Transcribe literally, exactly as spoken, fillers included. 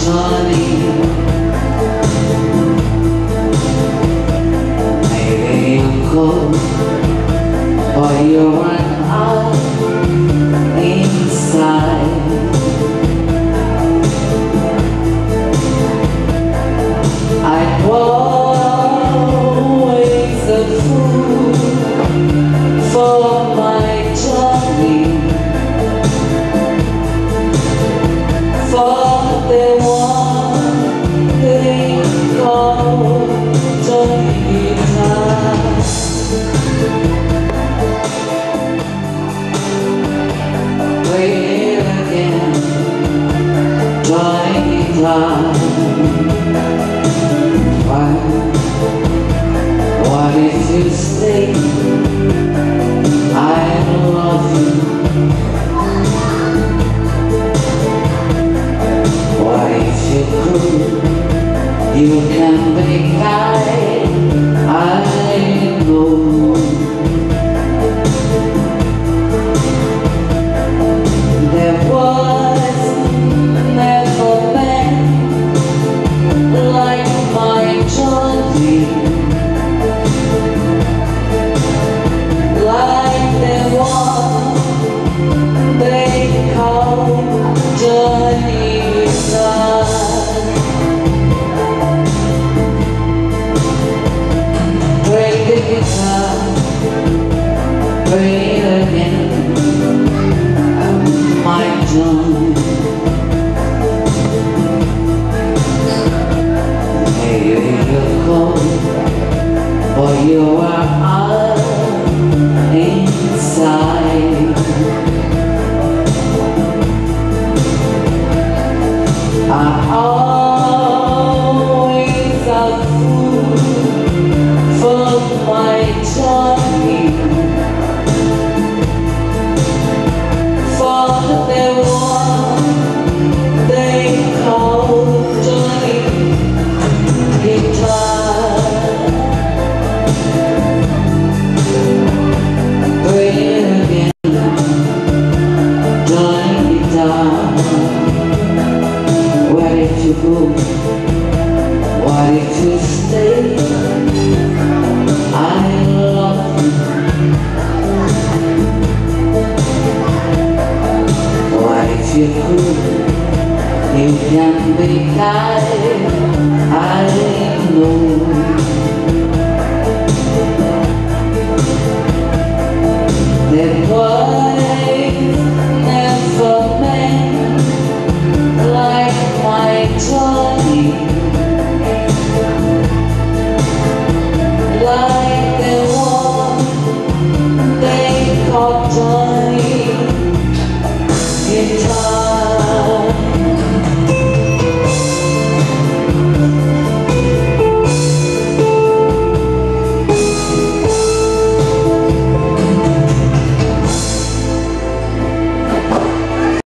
Johnny, maybe you're cold, but you're an eye inside. I always a fool for my Johnny, for the one they call Johnny Time. Play it again, Johnny Time. Why, what if you stay? I love you. What if you could? You can be kind, I know. There was never been like my Johnny, like the one they call Johnny Time. Play the guitar, play it again, my Johnny. Maybe you're cold, but you are out inside. I always a fool for my Johnny, for the one they call Johnny Guitar. Play it again, Johnny Guitar. Where did you go? Why did you stay? I love you. Why if you could, you can be kind, I know.